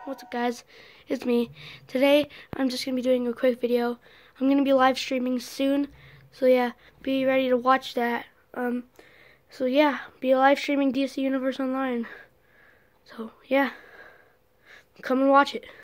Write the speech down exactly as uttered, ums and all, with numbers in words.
What's up, guys? It's me. Today I'm just gonna be doing a quick video. I'm gonna be live streaming soon, so yeah, be ready to watch that. Um, so yeah, be live streaming D C Universe Online. So yeah, come and watch it.